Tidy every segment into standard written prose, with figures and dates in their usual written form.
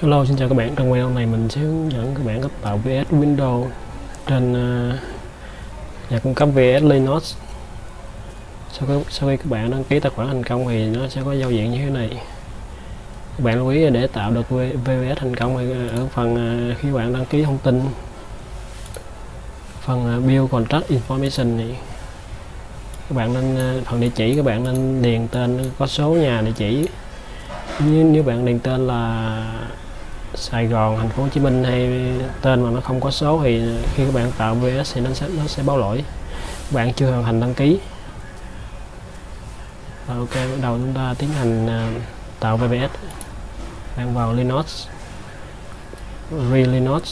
Hello, xin chào các bạn. Trong video này mình sẽ hướng dẫn các bạn cách tạo VS Windows trên nhà cung cấp VS Linux. Sau khi các bạn đăng ký tài khoản thành công thì nó sẽ có giao diện như thế này. Các bạn lưu ý để tạo được VS thành công thì ở phần khi các bạn đăng ký thông tin, phần Build Contract Information này, các bạn nên phần địa chỉ các bạn nên điền tên có số nhà địa chỉ. Nếu bạn điền tên là Sài Gòn, Thành phố Hồ Chí Minh hay tên mà nó không có số thì khi các bạn tạo VS thì nó sẽ báo lỗi các bạn chưa hoàn thành đăng ký. Rồi, ok, bắt đầu chúng ta tiến hành tạo VPS. Bạn vào Linux, Linux.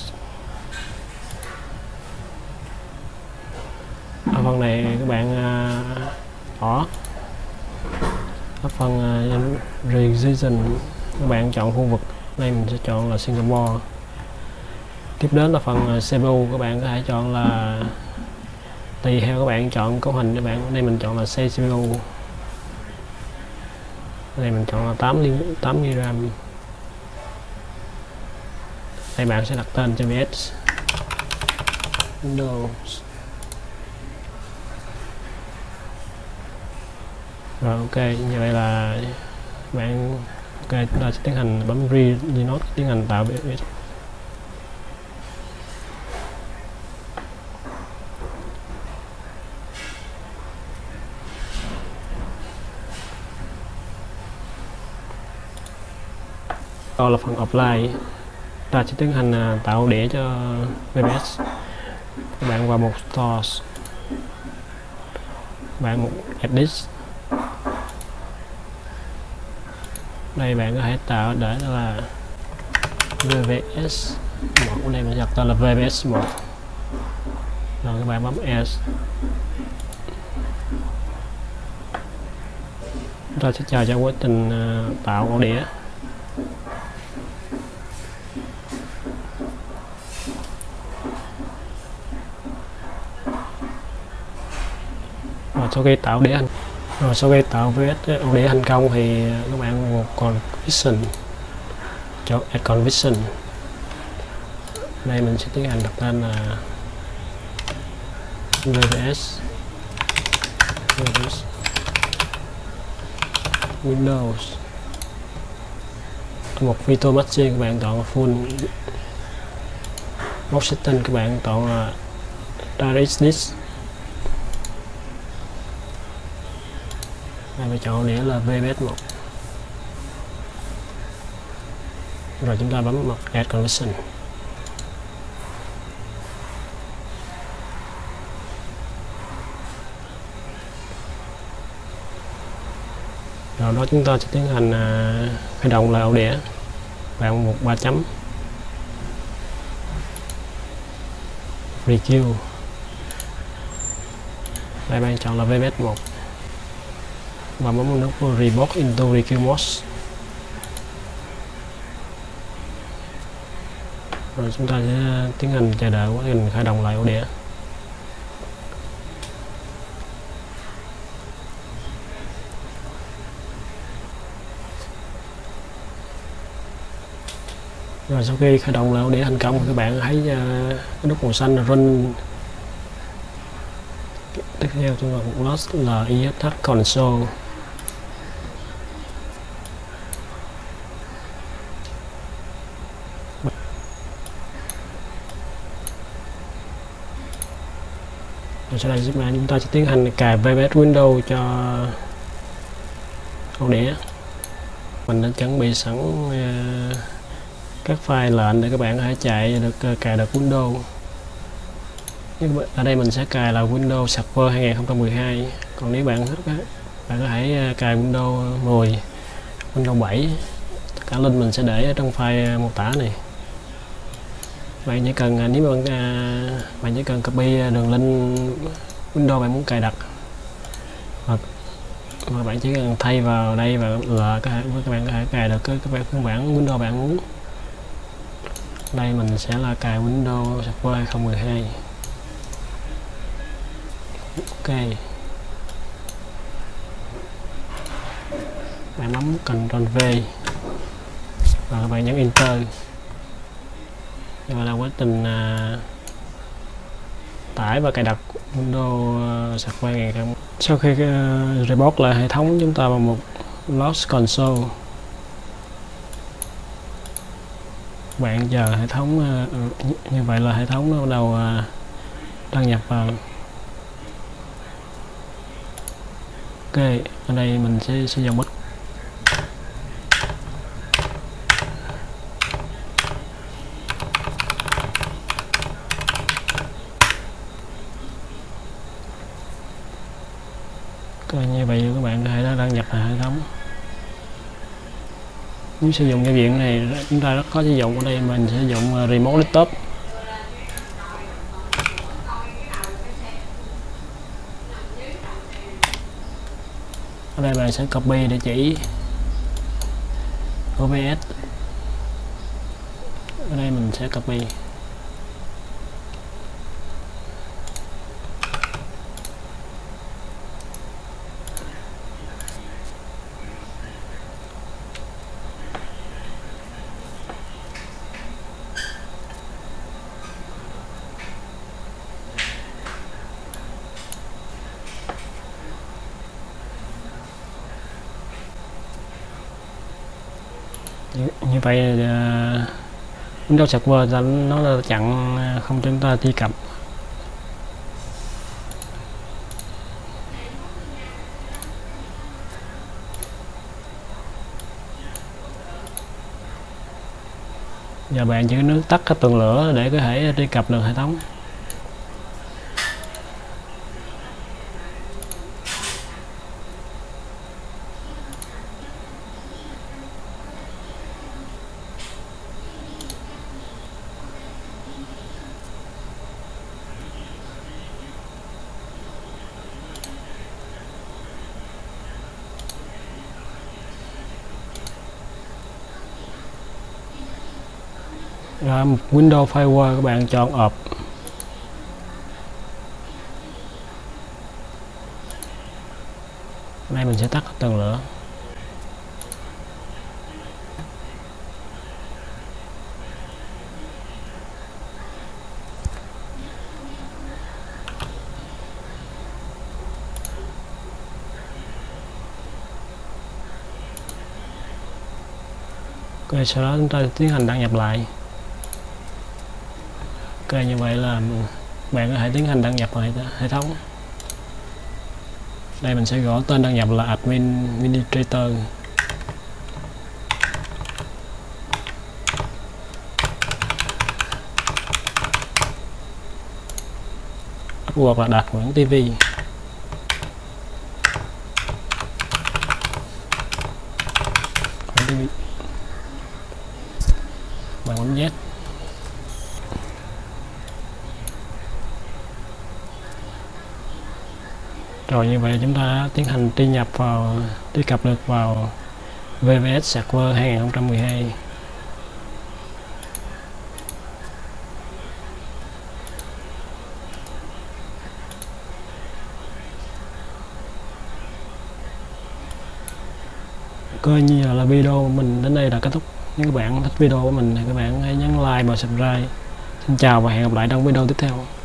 Ở phần này các bạn bỏ ở phần region, các bạn chọn khu vực. Đây mình sẽ chọn là Singapore. Tiếp đến là phần CPU, các bạn có thể chọn là tùy theo các bạn chọn cấu hình. Các bạn đây mình chọn là CPU, đây mình chọn là 8 GB RAM. Đây bạn sẽ đặt tên cho VS Windows. Rồi, ok, như vậy là bạn ok, chúng ta sẽ tiến hành bấm Linux, tiến hành tạo VS. Đó là phần apply, ta sẽ tiến hành tạo đĩa cho VPS. Các bạn vào một source, bạn một edit. Đây bạn có thể tạo để là VPS 1, đây mình đặt tên là VPS 1. Rồi các bạn bấm S. Chúng ta sẽ chờ cho quá trình tạo ổ đĩa. Rồi sau khi tạo đĩa VS ổ đĩa thành công thì các bạn một configuration, chọn add configuration. Đây mình sẽ tiến hành đặt tên là VPS Windows. Một Virtual Machine các bạn chọn full box setting, các bạn chọn là DirectX. Đây mình chọn đĩa là VPS 1. Rồi chúng ta bấm một add configuration. Rồi đó chúng ta sẽ tiến hành khởi động lại ổ đĩa. Bạn một 3 chấm requeue. Đây bạn chọn là VPS 1 và bấm nút reboot into requeue mode. Rồi chúng ta sẽ tiến hành chờ đợi quá trình khởi động lại ổ đĩa. Rồi sau khi khởi động lại ổ đĩa thành công, các bạn thấy cái nút màu xanh là run. Tiếp theo chúng ta load là ESH console. Rồi sau đây chúng ta sẽ tiến hành cài VPS Windows cho ổ đĩa. Mình đã chuẩn bị sẵn các file lệnh để các bạn có thể cài được Windows. Ở đây mình sẽ cài là Windows Server 2012. Còn nếu bạn thích bạn có thể cài Windows 10, Windows 7. Tất cả link mình sẽ để ở trong file mô tả này. Bạn chỉ cần nếu bạn chỉ cần copy đường link Windows bạn muốn cài đặt, mà bạn chỉ cần thay vào đây và là các bạn có thể cài được cái phiên bản Windows bạn muốn. Đây mình sẽ là cài Windows Server 2012. Ok, bạn bấm Ctrl V và các bạn nhấn Enter. nhưng mà là quá trình tải và cài đặt Windows sạc qua ngày không. Sau khi reboot lại hệ thống, chúng ta vào một Lost Console, bạn chờ hệ thống như vậy là hệ thống nó bắt đầu đăng nhập vào. Ok, ở đây mình sẽ sử dụng bit. Như vậy các bạn có thể đăng nhập vào hệ thống. Nếu sử dụng giao diện này chúng ta rất khó sử dụng. Ở đây mình sử dụng Remote Laptop. Ở đây bạn sẽ copy địa chỉ OBS. Ở đây mình sẽ copy. Như vậy Windows Server nó chặn không cho chúng ta truy cập. Giờ bạn chỉ nước tắt cái tường lửa để có thể truy cập được hệ thống. Ra một Windows Firewall, các bạn chọn ộp. Đây mình sẽ tắt tường lửa. Ok, sau đó chúng ta tiến hành đăng nhập lại. Ok, như vậy là bạn có thể tiến hành đăng nhập vào hệ thống. Đây mình sẽ gõ tên đăng nhập là Administrator. Hoặc là đặt Nguyễn TV. Bằng bấm Z. Rồi như vậy chúng ta tiến hành truy cập được vào VVS Server 2012. Coi như là video của mình đến đây là kết thúc. Nếu các bạn thích video của mình thì các bạn hãy nhấn like và subscribe. Xin chào và hẹn gặp lại trong video tiếp theo.